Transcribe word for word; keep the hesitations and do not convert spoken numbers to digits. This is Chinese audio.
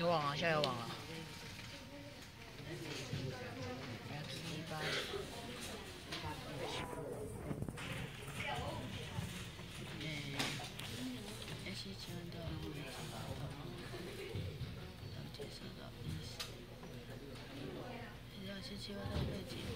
有网了，现在有网了。X 一八。嗯 ，S 一七万到位置吧，当介绍到意思。要是七万到位置。